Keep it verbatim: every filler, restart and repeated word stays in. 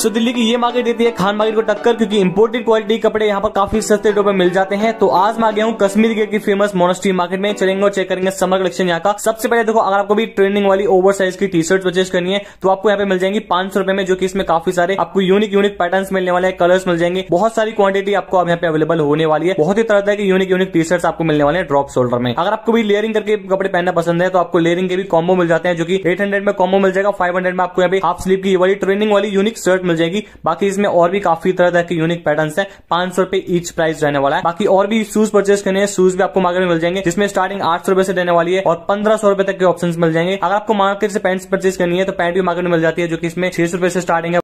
तो दिल्ली की ये मार्केट देती है खान मार्केट को टक्कर, क्योंकि इंपोर्टेड क्वालिटी कपड़े यहाँ पर काफी सस्ते रेटों पे मिल जाते हैं। तो आज मैं आ गया हूँ कश्मीर गेट की फेमस मोनेस्ट्री मार्केट में। चलेंगे और चेक करेंगे समर कलेक्शन यहाँ का। सबसे पहले देखो, अगर आपको भी ट्रेंडिंग वाली ओवर साइज की टी शर्ट परचेज करनी है तो आपको यहाँ पे मिल जाएंगी पांच सौ रुपए में, जो कि इसमें काफी सारे आपको यूनिक यूनिक पैटर्न्स मिलने वाले हैं, कलर्स मिल जाएंगे, बहुत सारी क्वांटिटी आपको अब यहाँ पे अवेलेबल होने वाली है। बहुत ही तरह तरह की यूनिक यूनिक टी शर्ट्स आपको मिलने वाले हैं ड्रॉप शोल्डर में। अगर आपको भी लेयरिंग करके कपड़े पहनना पसंद है तो आपको लेयरिंग के भी कॉम्बो मिल जाते हैं, जो कि एट हंड्रेड में कॉम्बो मिल जाएगा। फाइव हंड्रेड में आपको यहाँ पे हाफ स्लीव की वाली ट्रेंडिंग वाली यूनिक शर्ट मिल जाएगी। बाकी इसमें और भी काफी तरह तरह के यूनिक पैटर्न्स हैं। पांच सौ रुपए ईच प्राइस रहने वाला है। बाकी और भी शूज परचेज करने हैं, शूज भी आपको मार्केट में मिल जाएंगे, जिसमें स्टार्टिंग आठ सौ रुपए से देने वाली है और पंद्रह सौ रुपए तक के ऑप्शंस मिल जाएंगे। अगर आपको मार्केट से पैंट्स परचेज करनी है तो पैंट भी मार्केट में मिल जाती है, जो कि इसमें छह सौ रुपए से स्टार्टिंग है।